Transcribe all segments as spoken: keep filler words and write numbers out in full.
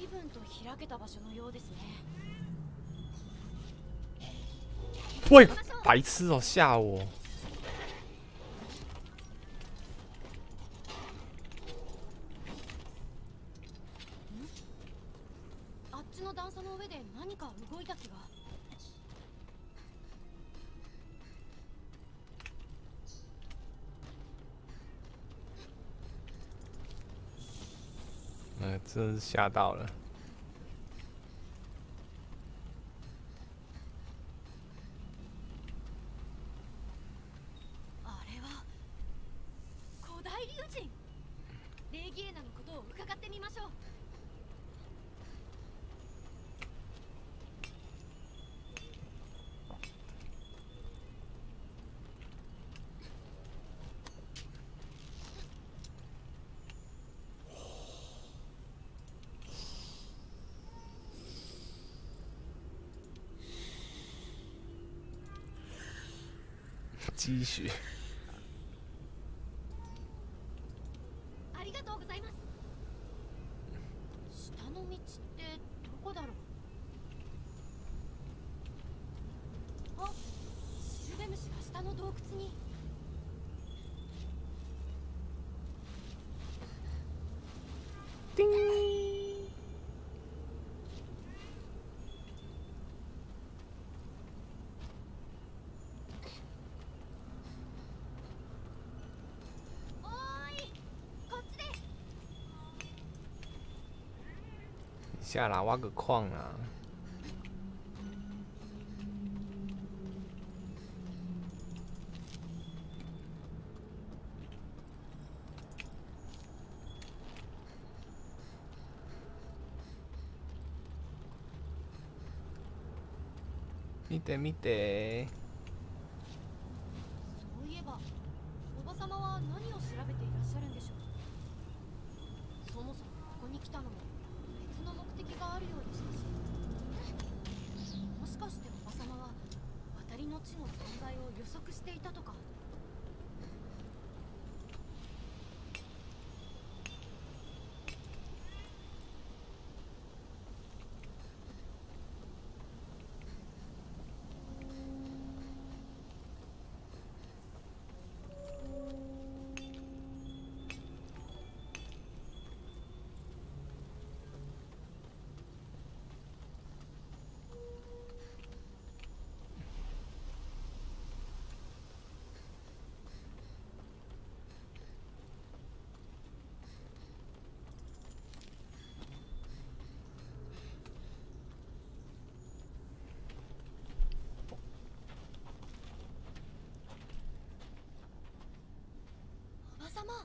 分と開けた場所のようですね。 喂，白痴哦，吓我！ あっちの段差の上で何か動いた気が。 呃，真是吓到了。 あれは古代龍神。レギエナのことを伺ってみましょう。 积蓄。 ありがとうございます。下の道ってどこだろう。あ、シルベムシが下の洞窟に。 叮。下啦，挖个矿啊！見て見て。 そういえば、おばさまは何を調べていらっしゃるんでしょう。そもそもここに来たのも別の目的があるようでしたし、もしかしておばさまは渡りの地の存在を予測していたとか。おばさま。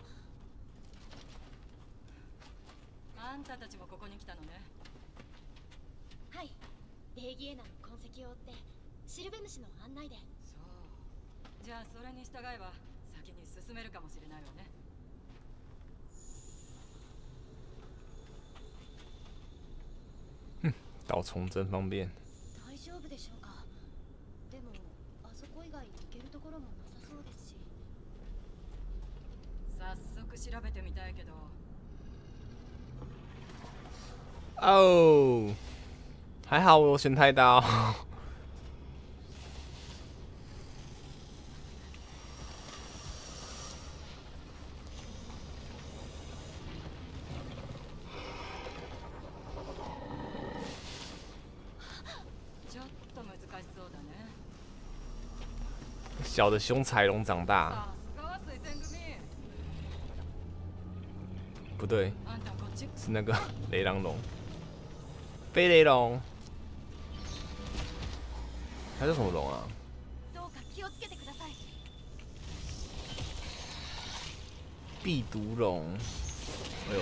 あんたたちもここに来たのね。 はい、レーギエナの痕跡を追ってシルベムシの案内で。 そう。じゃあそれに従えば先に進めるかもしれないわね。 导虫真方便。 大丈夫でしょうか。でもあそこ以外行けるところもなさそうですし。 早速調べてみたいけど。 哦，还好我有选太刀。 ちょっと難しそうだね。 小的凶财龙长大。 さすがは水仙組。 不对， あんたこっち。 是那个雷狼龙，飞雷龙，它是什么龙啊？ どうか気をつけてください。 避毒龙。哎呦！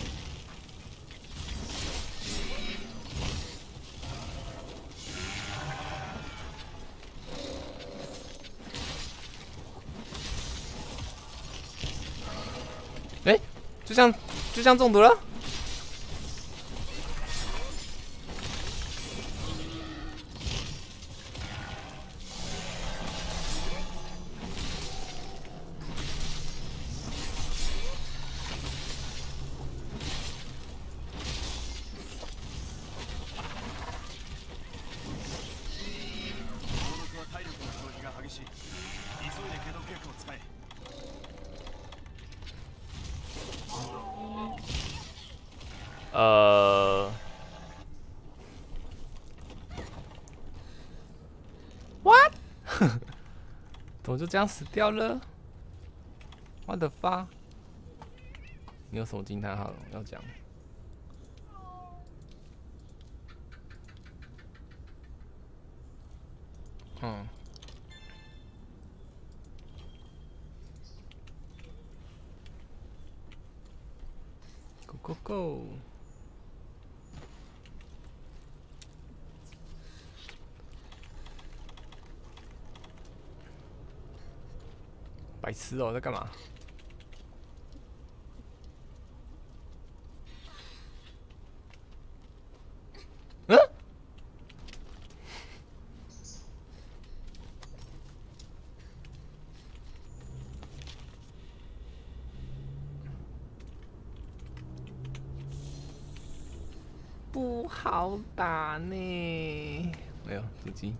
哎、欸，就这样，就这样中毒了。 呃，what？ 怎么就这样死掉了 ？What the fuck？ 你有什么惊叹号要讲？嗯。Go go go！ 白痴哦，在干嘛？嗯？不好打呢。没有主机。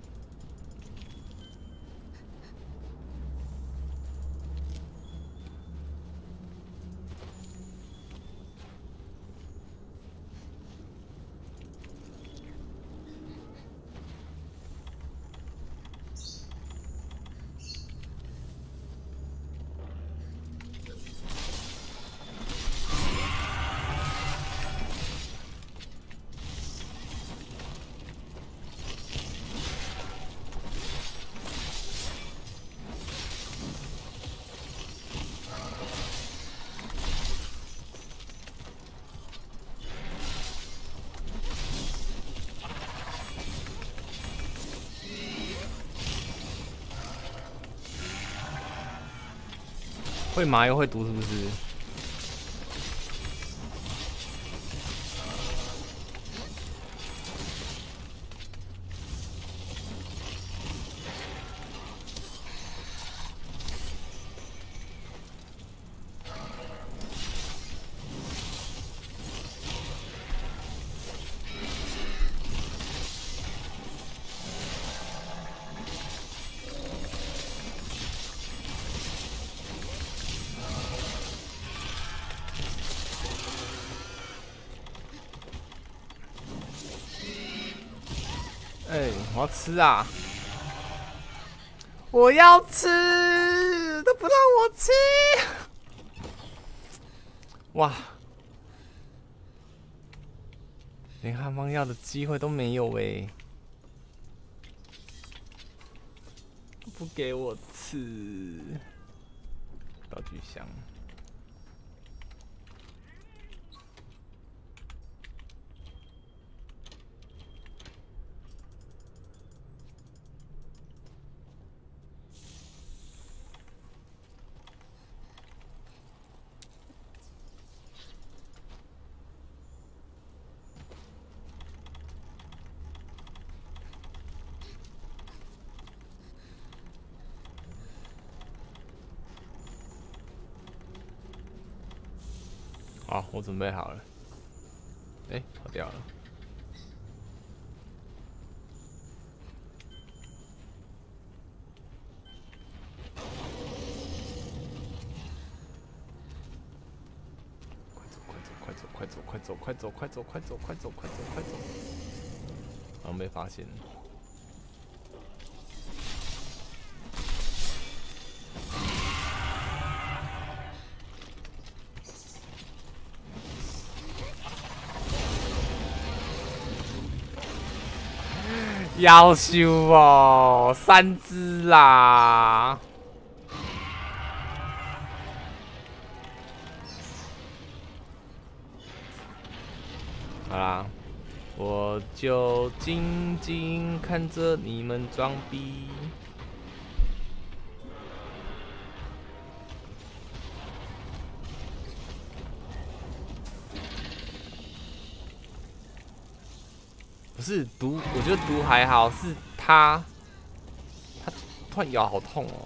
会麻又会毒是不是？哎、欸，我要吃啊！我要吃，都不让我吃！哇，连汉方药的机会都没有哎、欸，不给我吃！道具箱。好，我准备好了。哎、欸，跑掉了。快走，快走，快走，快走，快走，快走，快走，快走，快走！好像被发现。夭寿哦，三只啦！好啦，我就静静看着你们装逼。不是毒，我觉得毒还好，是他，他突然咬好痛哦。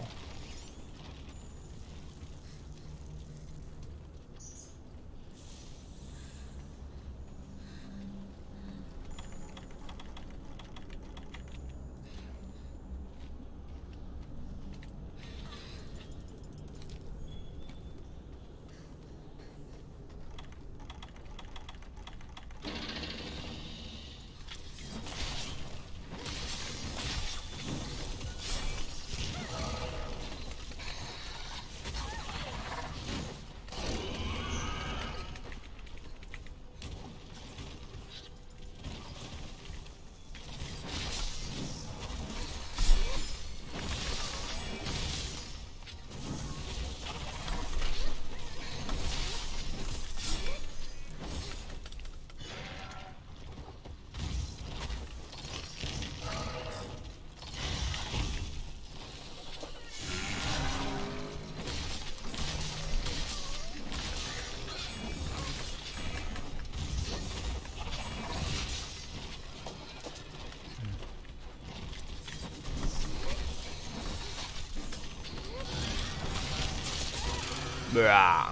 哇！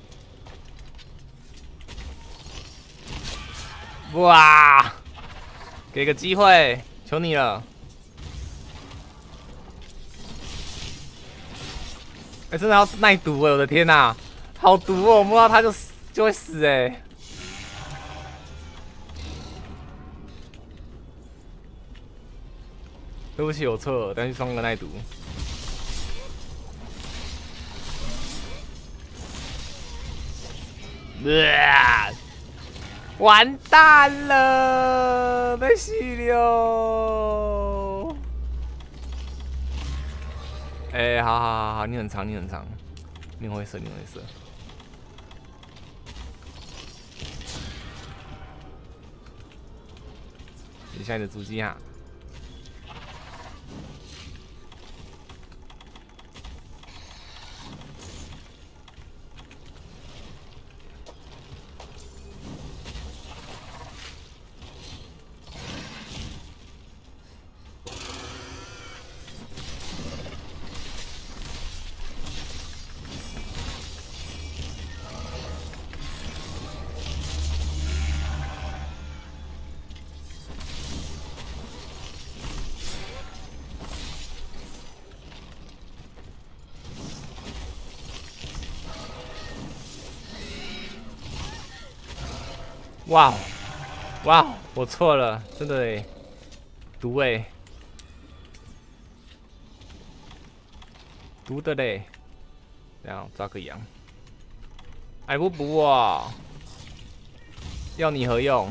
哇！给个机会，求你了！哎、欸，真的要耐毒哎！我的天哪、啊，好毒哦！我摸到它就死，就会死哎、欸！对不起，我错了，但是装个耐毒。呃完蛋了，被洗流。哎、欸，好好好好，你很长，你很长，你会射，你会射。写下你的足迹啊！哇哇，我错了，真的哎，毒哎，毒的嘞，这样抓个羊，哎不补我，要你何用？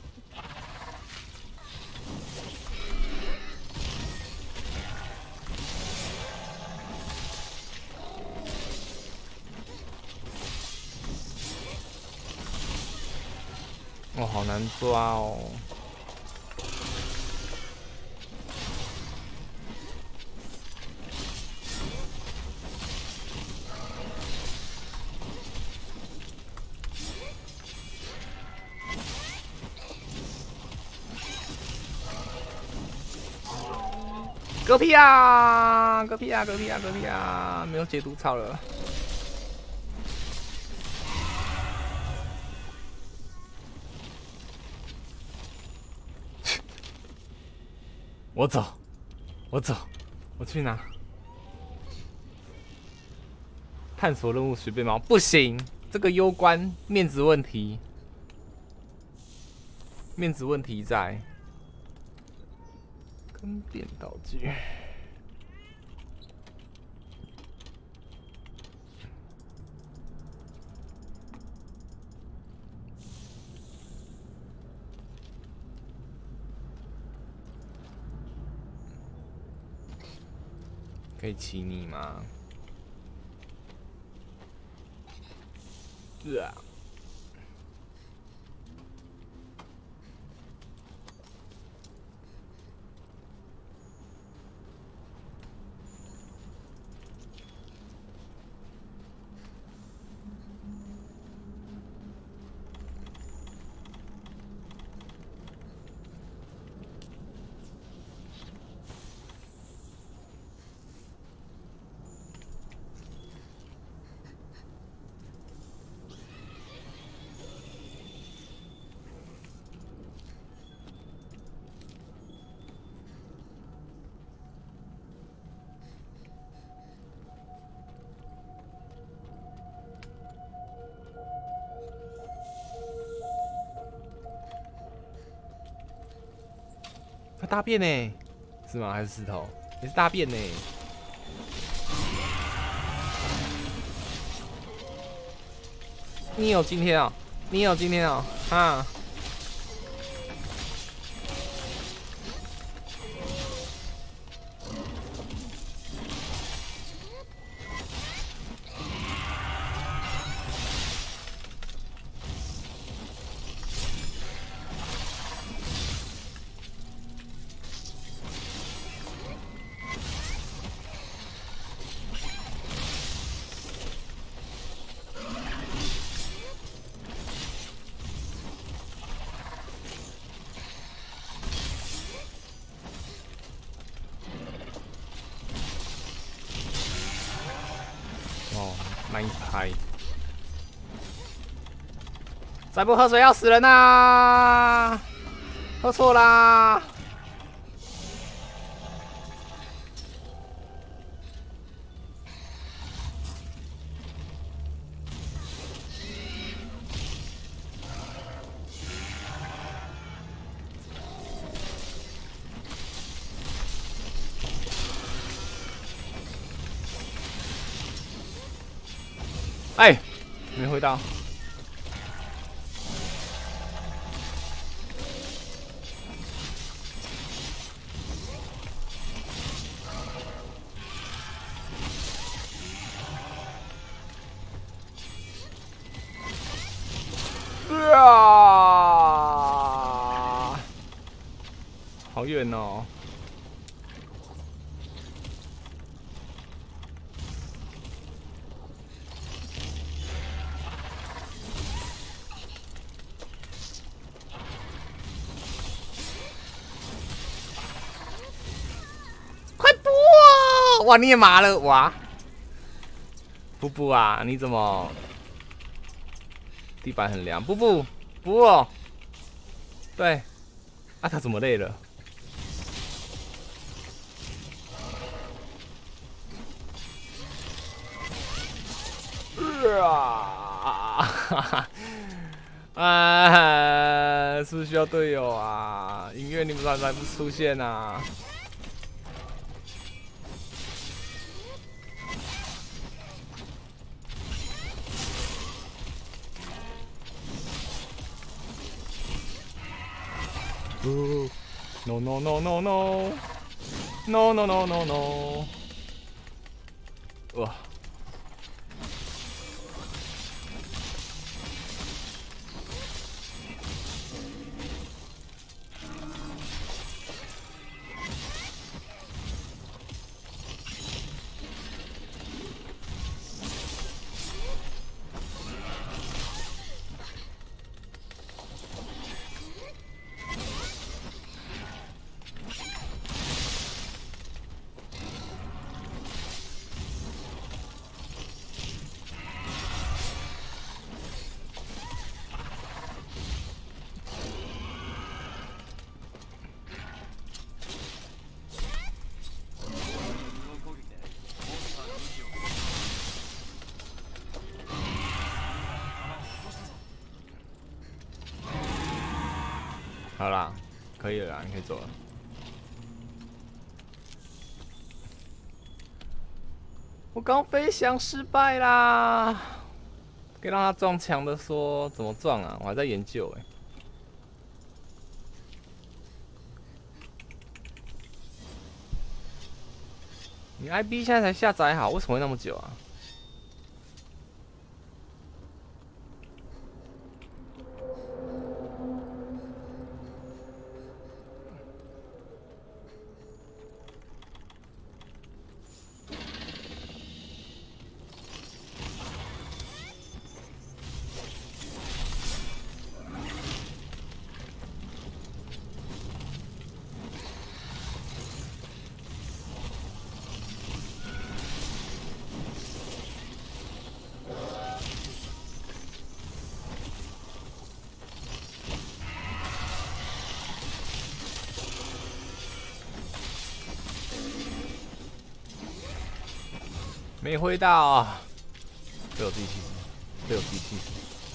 哦，好难抓哦。嗝屁啊！嗝屁啊！嗝屁啊！嗝屁啊！没有解毒草了。我走，我走，我去哪？探索任务随便吗？不行，这个攸关面子问题，面子问题在。跟变道具。可以骑你吗？是啊。它大便呢？是吗？还是石头？也是大便呢。你有今天啊、喔？你有今天啊、喔？啊！ 慢一拍。再不喝水要死人呐！喝错啦！哎，没回到。啊！好远哦。快补啊！哇，你也麻了哇！布布啊，你怎么？地板很凉，布布补哦。对，啊，他怎么累了？啊！哈哈！啊，是不是需要队友啊？音乐你们怎么还不出现啊？不 ，no no no no no no no no no no， 哇！好啦，可以了啦，你可以走了。我刚飞翔失败啦！可以让他撞墙的说怎么撞啊？我还在研究哎、欸。你 I B 现在才下载好，为什么会那么久啊？没挥到，被我自己气死，被我自己气死。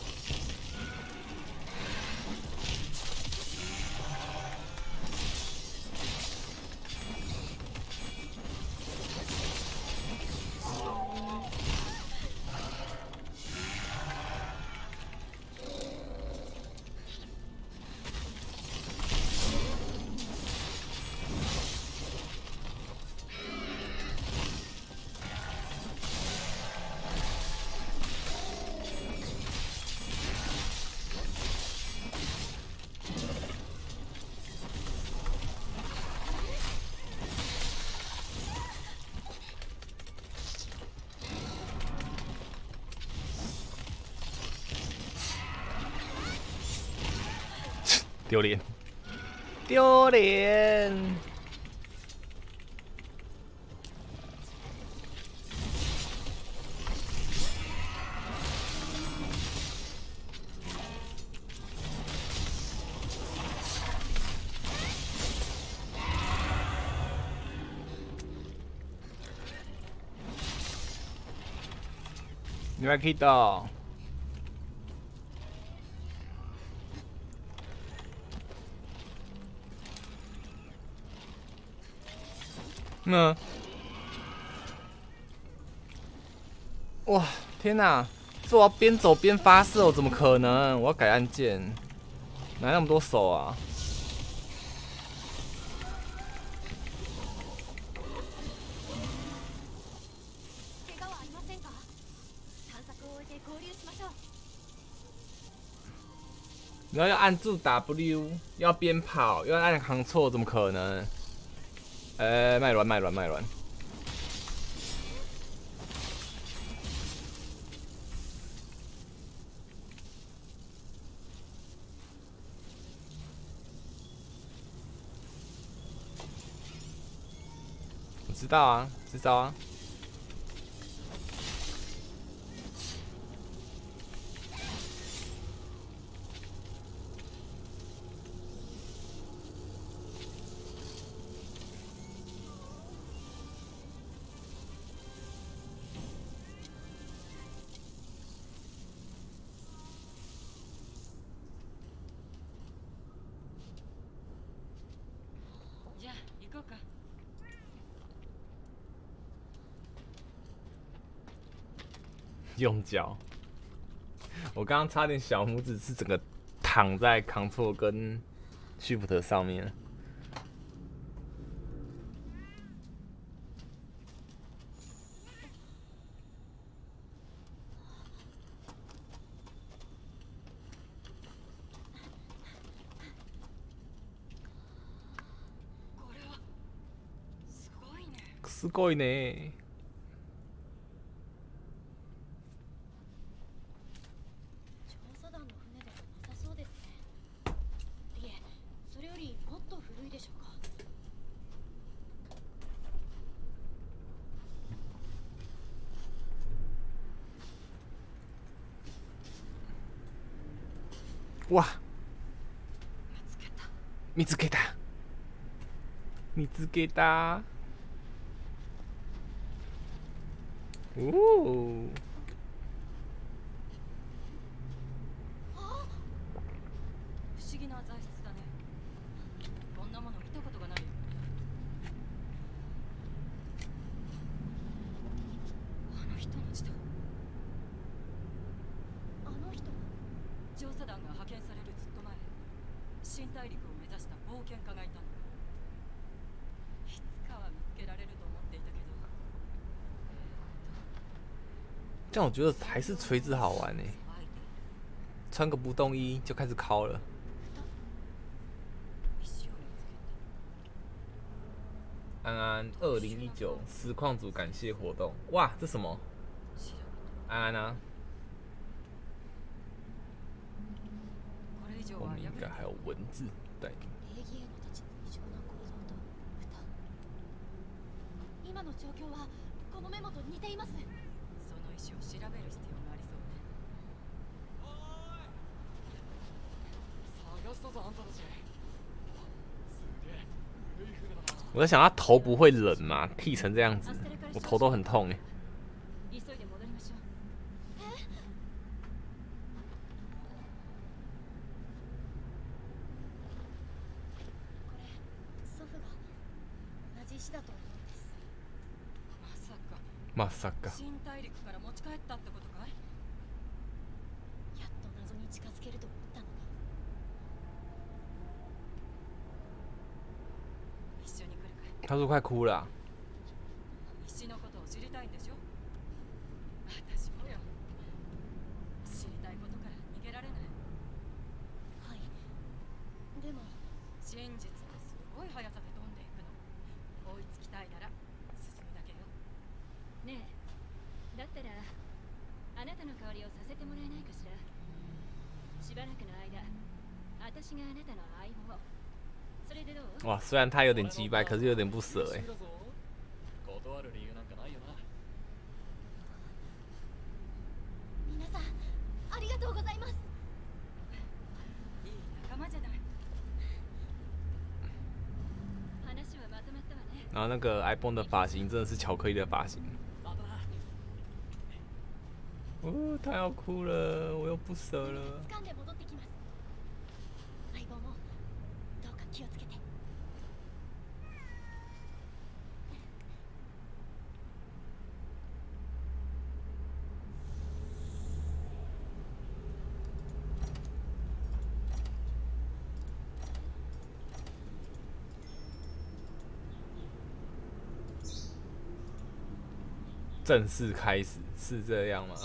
丢脸，丢脸！ 你还可以到。嗯。哇，天哪！这我要边走边发射哦，怎么可能？我要改按键，哪来那么多手啊？然后要按住 W， 要边跑，又要按行错，怎么可能？哎、欸，卖卵卖卵卖卵！我知道啊，知道啊。用脚，我刚刚差点小拇指是整个躺在 Ctrl 跟 Shift 上面。すごいね。哇！見つけた。見つけた。おお。 不思議な材質だね。こんなもの見たことがないよ。あの人の血だ。 あの人。 調査団が派遣されるずっと前、新大陸を目指した冒険家がいたんだ。いつかは見つけられると思っていたけど。 这样我觉得还是锤子好玩呢。穿个不动衣就开始敲了。安安二零一九实况组感谢活动，哇，这什么？安安啊！我们应该还有文字带领。 今の状況はこのメモと似ています。 その石を調べる必要がありそうね。 探したぞあんたたち。すげえ古い船だな。 我在想他头不会冷嘛，剃成这样子，我头都很痛哎。 急いで戻りましょう。 祖父が同じ石だと思うんです。 まさか。 まさか。 新大陸から持ち帰ったってことかい？ やっと謎に近づけると思ったのに。 一緒に来るかい？ 他说快哭了、啊。 石のことを知りたいんでしょ？私もよ。知りたいことから逃げられない。 はい。でも真実はすごい速さで飛んでいくの。追いつきたいなら進むだけよ。 ねえ、だったらあなたの代わりをさせてもらえないかしら。しばらくの間、私があなたの相棒。それでどう？ 哇，虽然他有点击败，可是有点不舍哎。 断る理由なんかないよな。 皆さんありがとうございます。 いい仲間じゃない。 話はまとまったわね。 然后那个 iPhone 的发型真的是巧克力的发型。 またな。 哦，他要哭了，我又不舍了。 掴んで戻ってきます。相棒もどうか気をつけて。 正式开始是这样吗？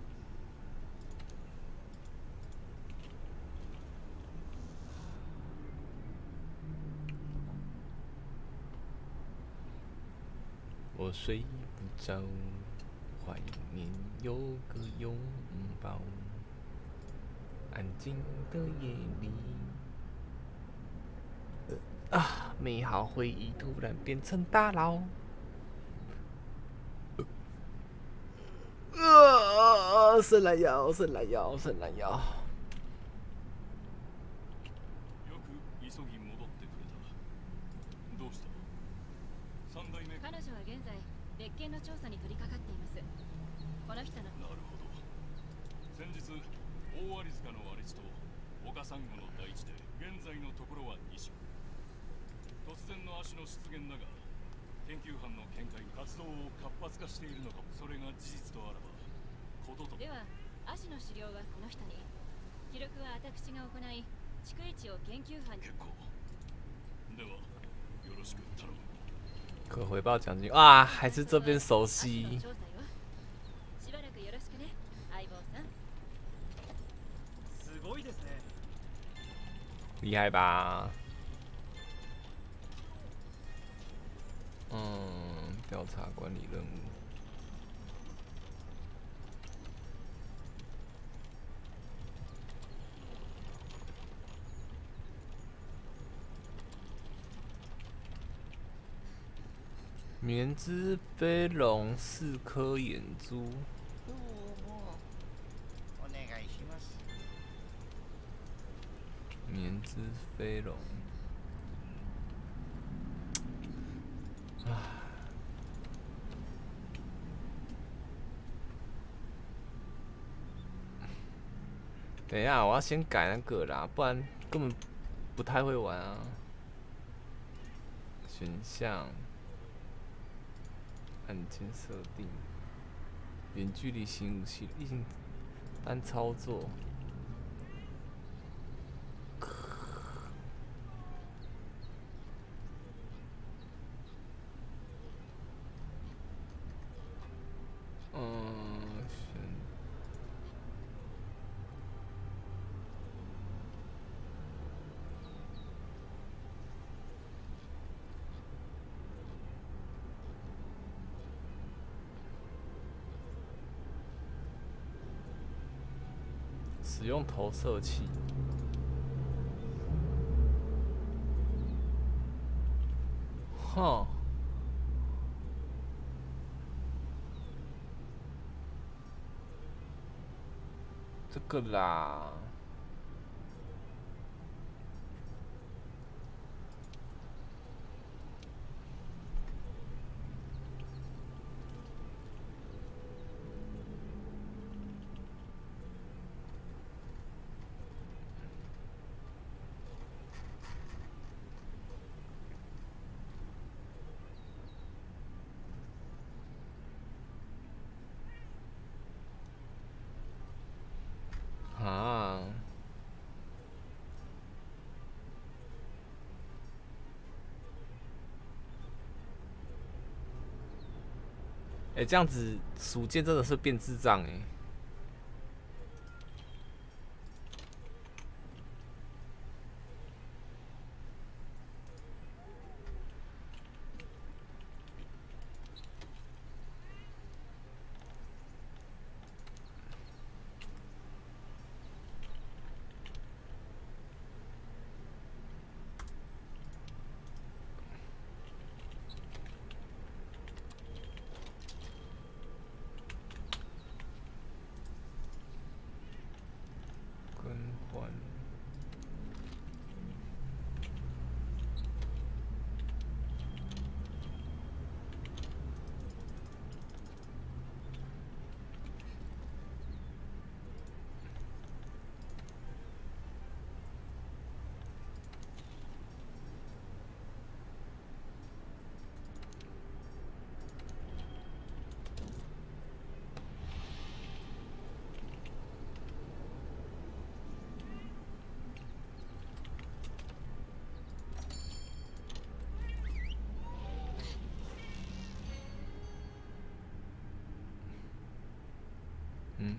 我睡不着，怀念有个拥抱，安静的夜里，啊，美好回忆突然变成打扰。呃，伸懒腰，伸懒腰，伸懒腰。 よく急ぎ戻ってくれた。どうした？三代目。 彼女は現在別件の調査に取り掛かっています。この人の。 なるほど。先日大アリ塚の荒地と岡サンゴの大地で現在のところはに種。突然の足の出現だが、研究班の見解活動を活発化しているのか。それが事実とあらばことと。 では足の資料はこの人に、記録は私が行い、逐一を研究班に。 結構。ではよろしく頼む。 可回报奖金啊，还是这边熟悉。 しばらくよろしくね、相棒さん。 すごいですね。 厉害吧？嗯，调查管理任务。棉枝飞龙四颗眼珠。 どうもお願いします。 棉枝飞龙。啊。等一下，我要先改那个啦，不然根本不太会玩啊。选项。按键设定，远距离行武器，一经单操作。嗯，选。使用投射器。哼。这个啦。啊！哎、欸，这样子鼠剑真的是变智障哎、欸。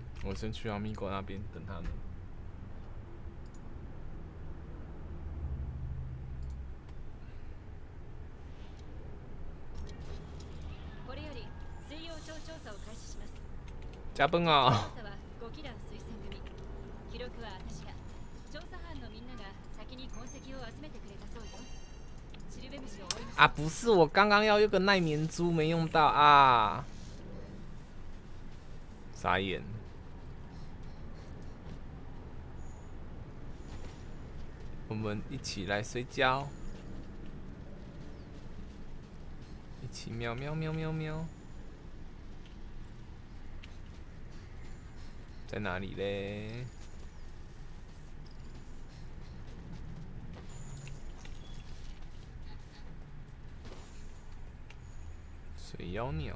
我先去阿米狗那边等他们。 これより水曜町調査を開始します。 加班調啊！ 査はご機団推薦組。記録は私が。調査班のみんなが先に痕跡を集めてくれたそうよ。シルベムシを追いましょう。 啊，不是，我刚刚要用个耐眠珠没用到啊！傻眼。我们一起来睡觉，一起喵喵喵喵喵。在哪里嘞？水妖鸟。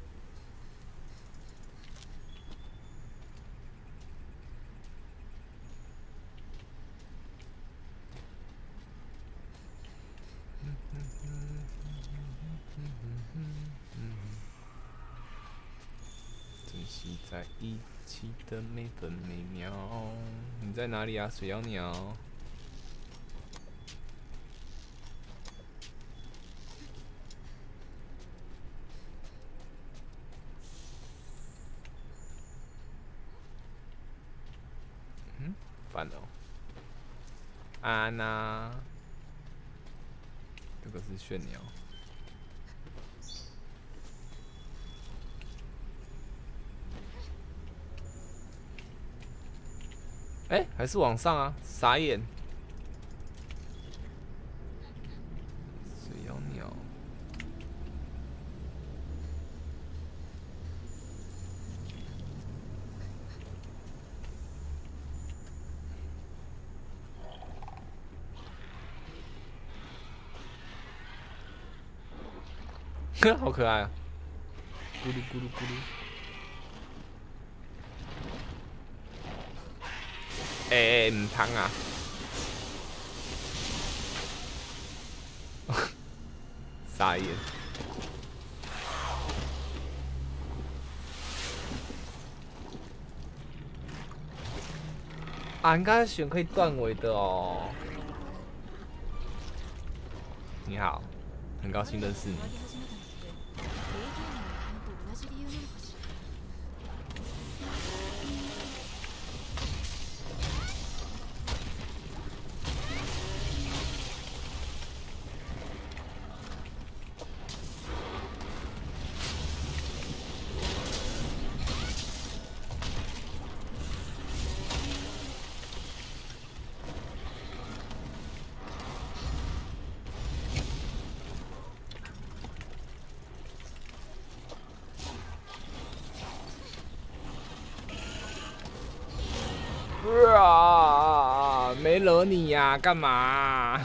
珍惜在一起的每分每秒。你在哪里啊，水妖鸟？嗯，烦哦。安娜，这个是炫鸟。哎、欸，还是往上啊！傻眼。水妖鸟。好可爱啊！咕噜咕噜咕噜。哎、欸、哎，唔通啊！傻眼。啊，应该选可以断尾的哦。你好，很高兴认识你。啊！没惹你呀、啊，干嘛？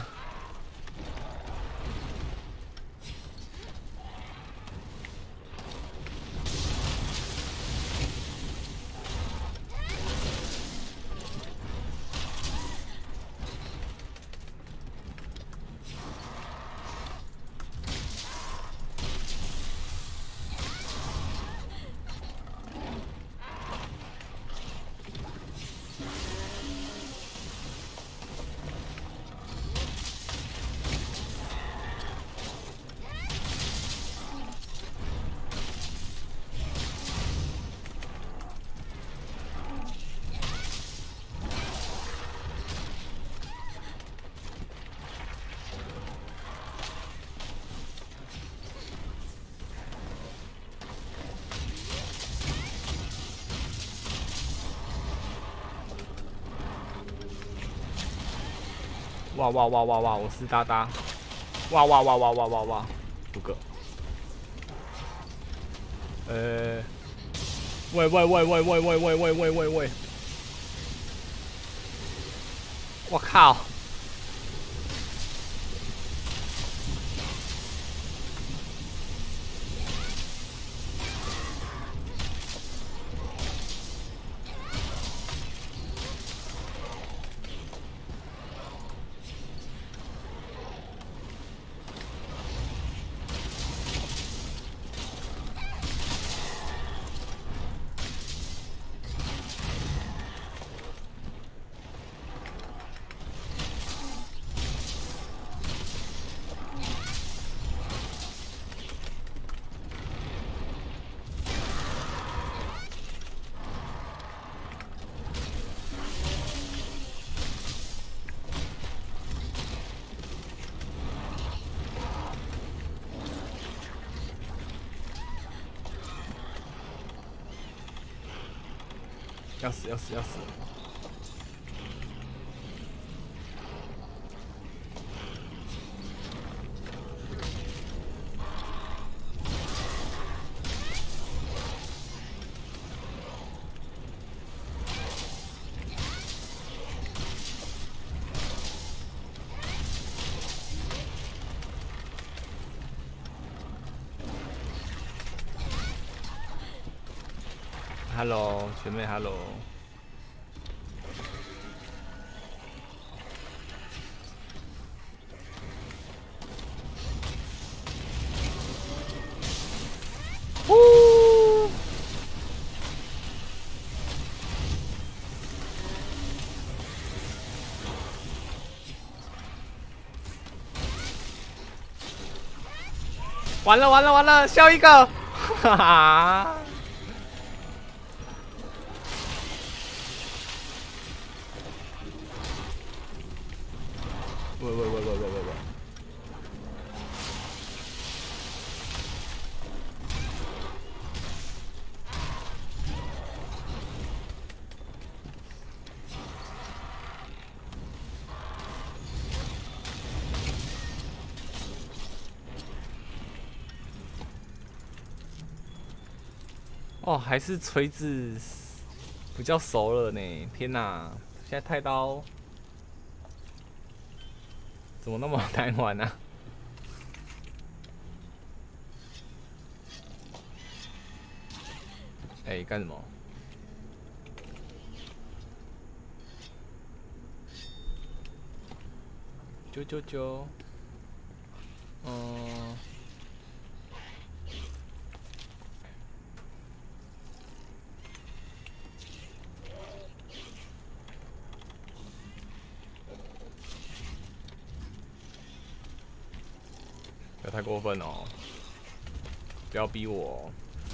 哇哇哇哇哇！我是哒哒！哇哇哇哇哇哇哇！不够。呃，喂喂喂喂喂喂喂喂喂喂喂！我靠！ 要死要死要死！Hello， 学妹 ，Hello。呼！完了完了完了，笑一个，哈哈。喂喂喂喂喂喂喂！哦，还是锤子比较熟了呢！天哪，现在太刀。怎么那么难玩呢、啊？哎、欸，干什么？九九九，嗯。不要太过分哦！不要逼我、哦。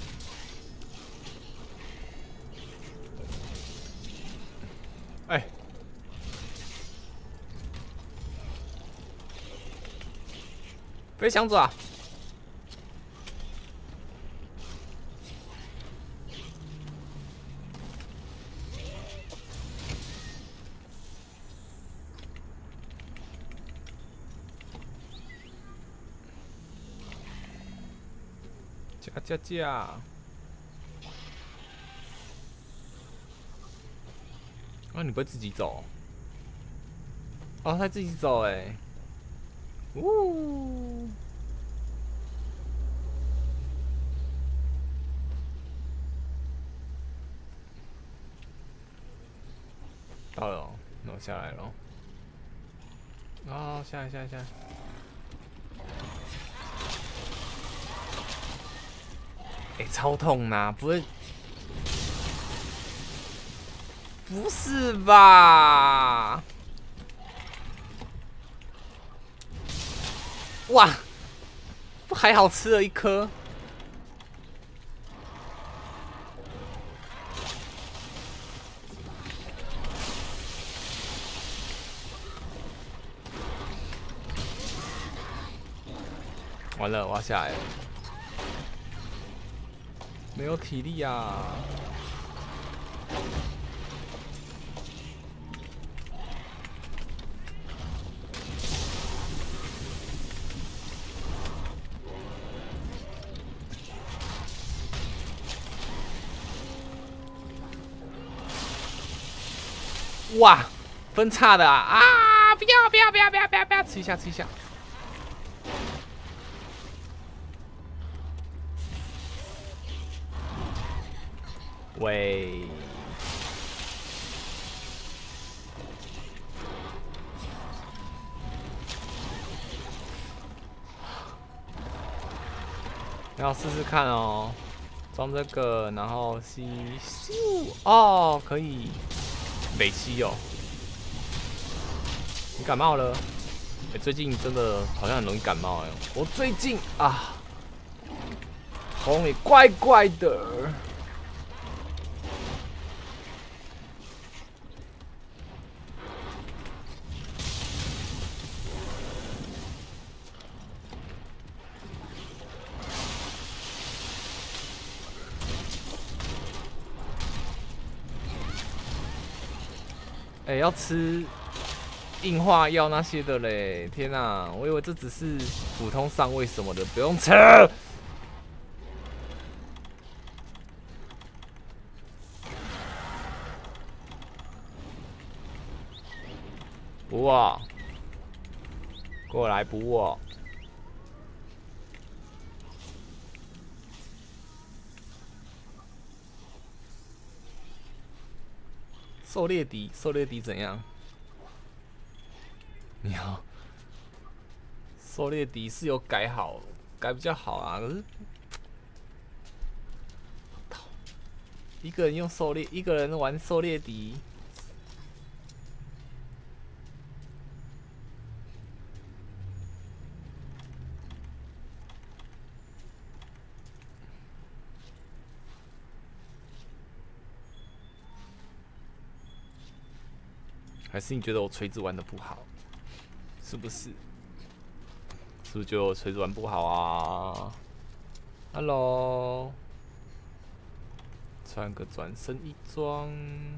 哎、欸，飞翔爪！加加加！啊，你不会自己走？哦，他自己走哎、欸！呜！到了、哦，那我下来了。哦，下来下来下来！哎、欸，超痛呐、啊！不会，不是吧？哇，不还好吃了一颗？完了，我要下来了。没有体力啊！哇，分叉的啊！啊！不要不要不要不要不要不要！吃一下吃一下。喂，要试试看哦，装这个，然后吸咻哦，可以北吸哦。你感冒了？哎、欸，最近真的好像很容易感冒哎。我最近啊，喉咙也怪怪的。 哎、欸，要吃硬化药那些的嘞！天哪、啊，我以为这只是普通上位什么的，不用吃。补我，过来补我。狩猎笛，狩猎笛怎样？你好，狩猎笛是有改好，改比较好啊。可是，一个人用狩猎，一个人玩狩猎笛，还是你觉得我锤子玩的不好？是不是？是不是觉得我锤子玩不好啊 ？Hello， 穿个转身衣装。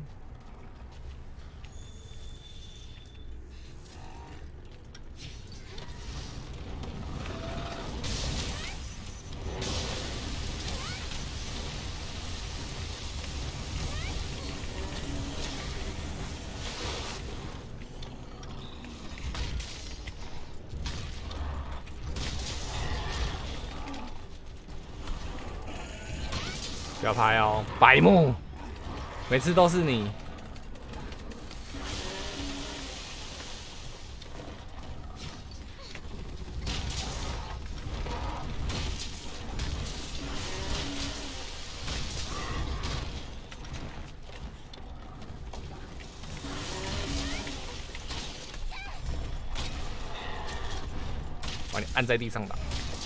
不要拍哦，白目，每次都是你。把你按在地上打。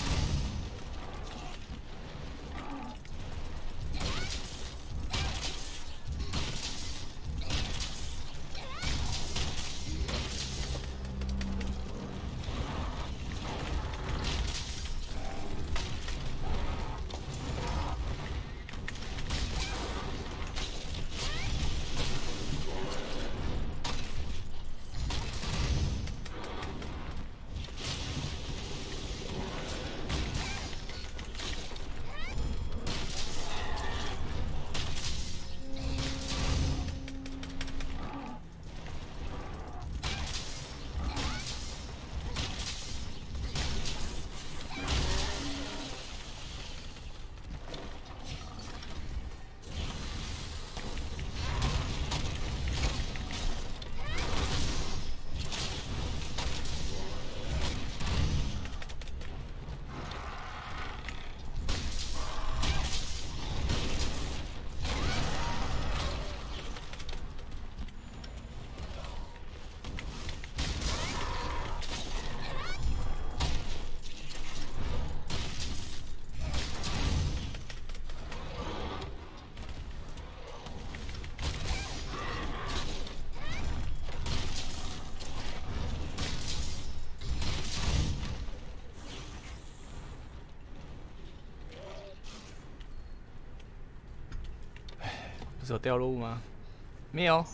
不是有掉落物吗？没有。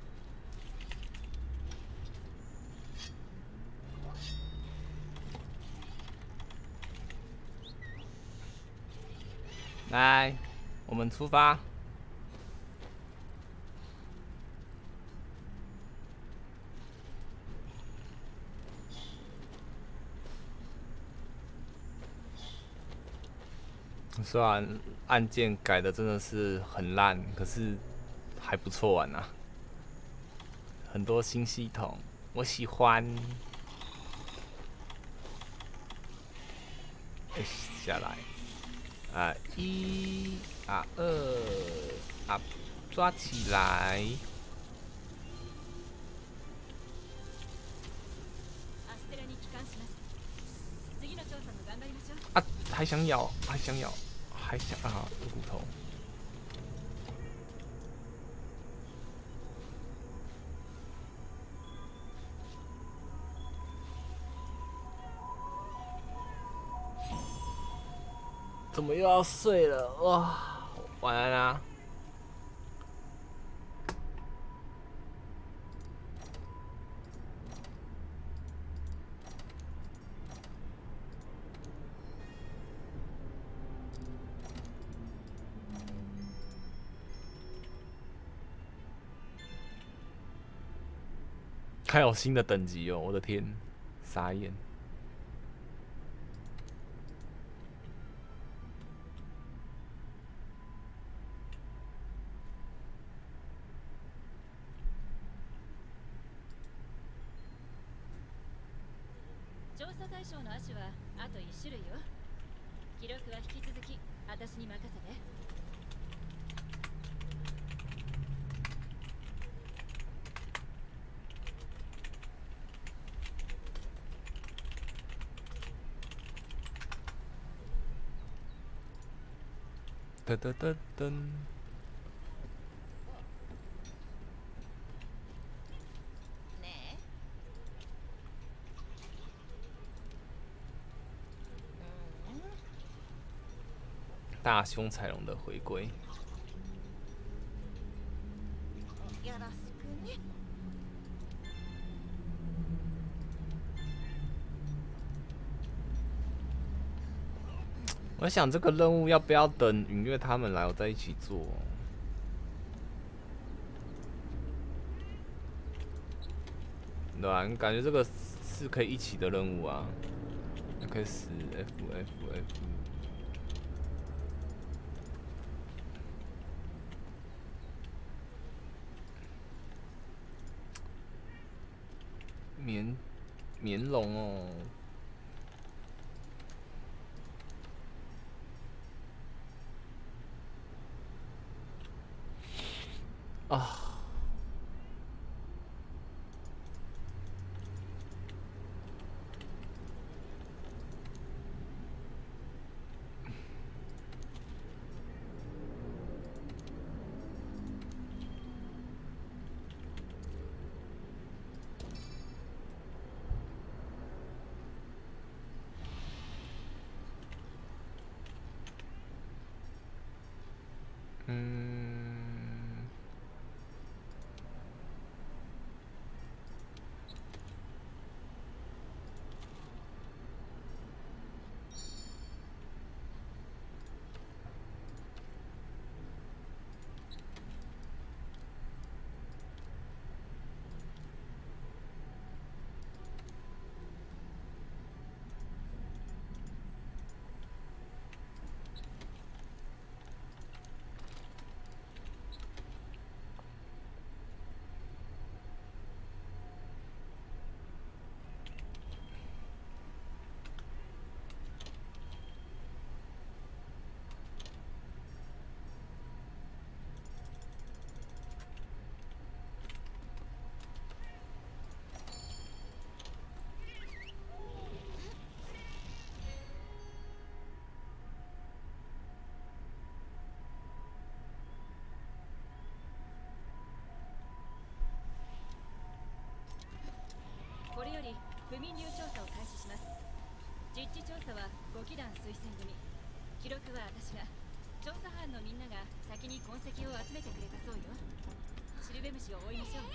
来，我们出发。虽然按键改的真的是很烂，可是还不错玩啊。很多新系统，我喜欢。下来，啊一啊二啊，抓起来。啊，还想咬，还想咬。还想啊，有骨头。怎么又要睡了？哇，晚安啊！ 还有新的等级哦！我的天，傻眼。 調査対象の亜種はあといち種類よ。記録は引き続き私に任せて。 噔噔噔噔。 ねえ。うん。 大凶彩龙的回归。 よろしくね。 我在想这个任务要不要等允月他们来，我再一起做。对吧、啊？感觉这个是可以一起的任务啊。开始 F F F。棉棉龙哦。啊。嗯。 これより不眠流調査を開始します。実地調査はご機団推薦組。記録は私が。調査班のみんなが先に痕跡を集めてくれたそうよ。シルベムシを追いましょう。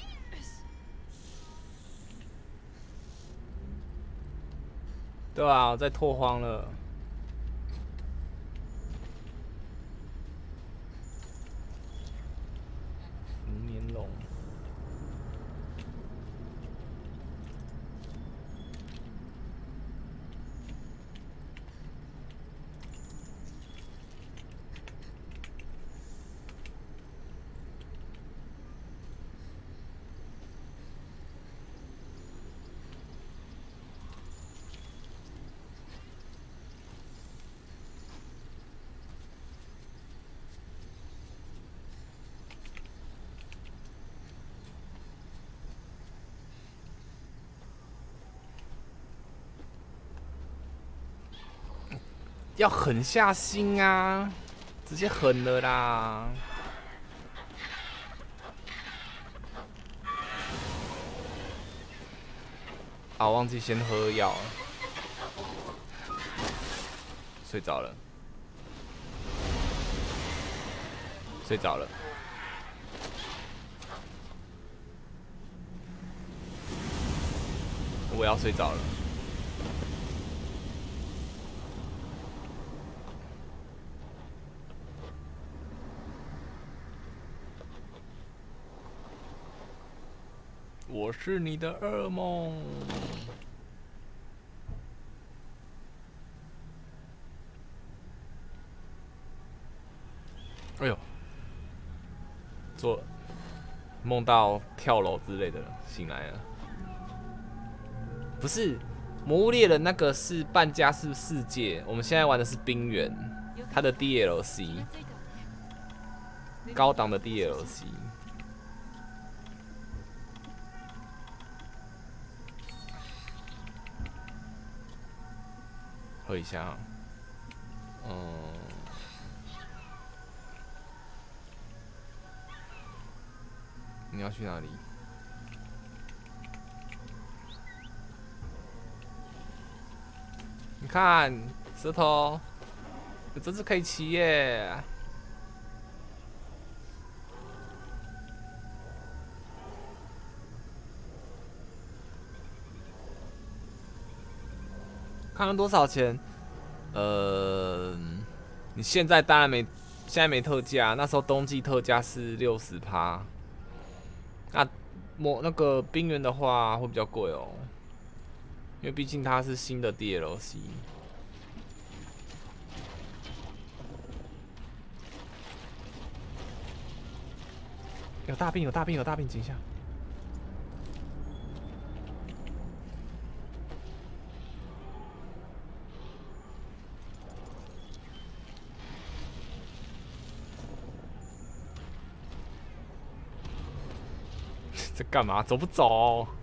对啊，我在拓荒了。无眠龙。要狠下心啊，直接狠了啦！啊，忘记先喝药，睡着了，睡着了。我要睡着了。我我是你的噩梦。哎呦，做梦到跳楼之类的，醒来了。不是，魔物猎人那个是半加速世界，我们现在玩的是冰原，它的 D L C， 高档的 D L C。喝一下，嗯。你要去哪里？你看石头，有这只可以骑耶！看看多少钱？呃，你现在当然没，现在没特价，那时候冬季特价是六十趴。那魔那个冰原的话会比较贵哦，因为毕竟它是新的 D L C。有大兵，有大兵，有大兵，等一下。在干嘛？走不走？